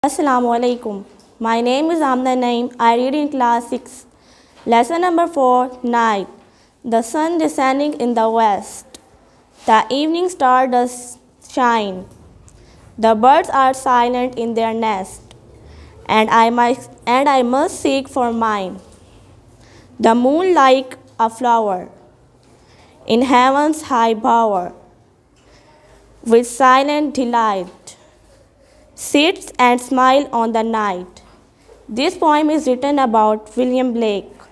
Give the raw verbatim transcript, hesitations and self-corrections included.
Assalamu alaikum. My name is Amna Naeem. I read in class six. Lesson number four, Night. The sun descending in the west. The evening star does shine. The birds are silent in their nest, and I must, and I must seek for mine. The moon like a flower in heaven's high bower, with silent delight, sits and smiles on the night. This poem is written about William Blake.